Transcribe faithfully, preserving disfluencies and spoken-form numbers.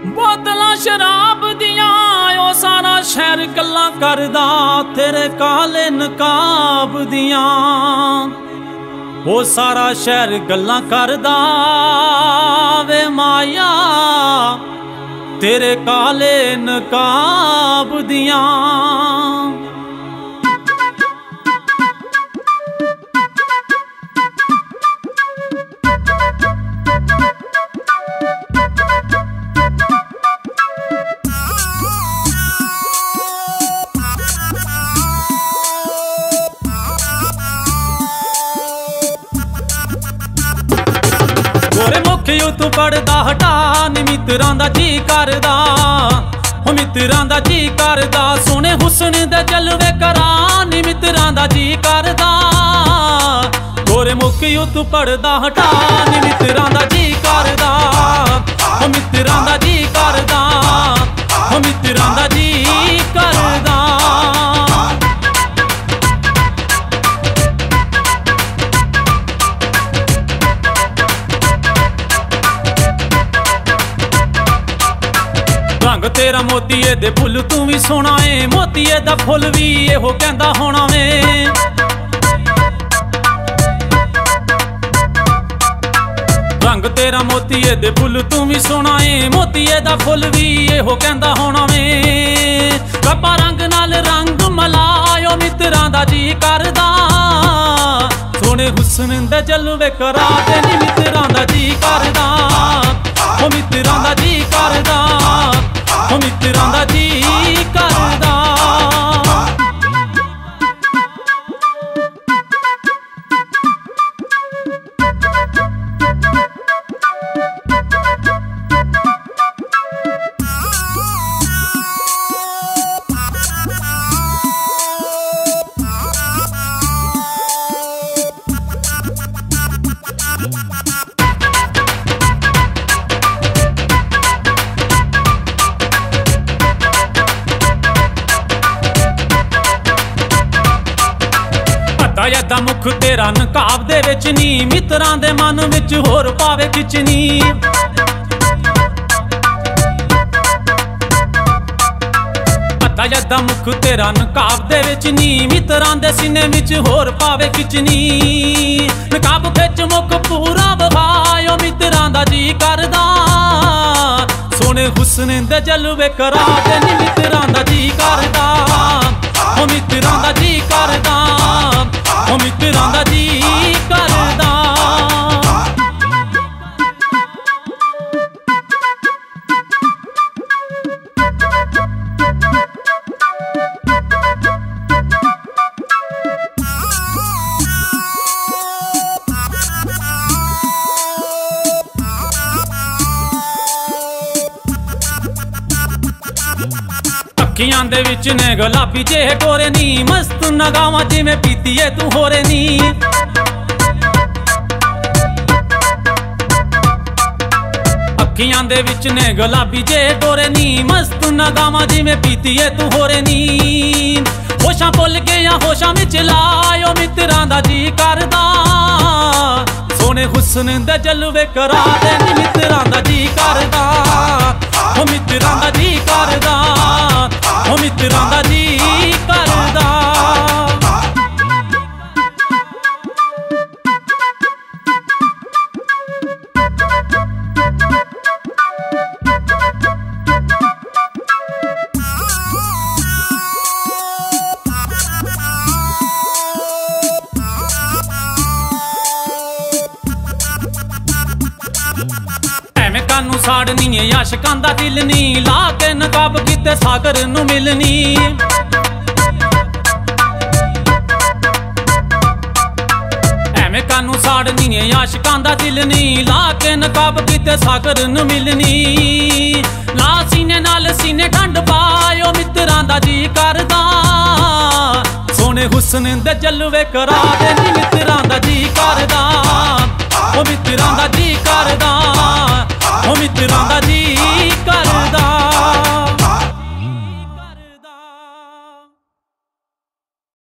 बोतलां शराब दियां ओ सारा शहर गल्लां करदा तेरे काले नकाब दियां। ओ सारा शहर गल्लां करदा वे माया तेरे काले नकाब दियां। गोरे मुखियो तू पड़दा हटा नी मित्रां दा जी करदा, हो मित्रां दा जी करदा सोने हुस्न दे जलवे करा नी मित्रां दा जी करदा। गोरे मुखियो तू पड़दा हटा नी मित्रां दा जी करदा, हो मित्रां दा जी करदा, हो मित्रां दा जी करदा। रंग तेरा मोतीए दे फुल तू भी सोना है, मोतीए दा फुल भी एहो कहंदा होना वे। रंग तेरा मोतीए दे फुल तू भी सोना है, मोतीए दा फुल भी एहो कहंदा होना वे। रब्बा रंग नाल रंग मलायो मित्रां दा जी करदा, सोने हुस्न दे जलवे करा दे नी मित्रां दा जी करदा, हो मित्रां दा जी करदा, हो मित्रां दा जी करदा। यदा मुख तेरा नकाब दे विच नी, मित्रां दे मन विच होर पावे खिचनी। अद्धा यदा मुख तेरा नकाब दे विच नी, मित्रां दे सीने विच होर पावे खिचनी। नकाब विच मुख पूरा बखायो मित्रां दा जी करदा, सोने हुस्न दे जलवे करा दे नी मित्रां दा जी करदा, हो मित्रां दा जी करदा, हो मित्रां दा जी करदा। अखियां दे विच ने गुलाबी जे टोरे नी, मस्त नगावां जिवें पीतीए तू होरे नी। अखियां दे विच ने गुलाबी जे टोरे नी, मस्त नगावां जिवें पीतीए तू होरे नी। होशां भुल गया होशां विच लायो मित्रां दा जी करदा, सोने हुस्न दे जलवे करा दे नी मित्रां दा जी करदा, हो मित्रां दा जी करदा, हो मित्रां दा जी करदा। एवें कानू साड़नी है आशिकां दा दिल नी, ला के नकाब किते सागर नू मिलनी। एवें कानू साड़नी है आशिकां दा दिल नी, ला के नकाब किते सागर नू मिलनी। ला सीने नाल सीने ठंड पायो मित्रां दा जी करदा, सोने हुस्न दे जलवे करा दे नी मित्रां दा जी करदा, हो मित्रां दा जी करदा, हो मित्रां दा जी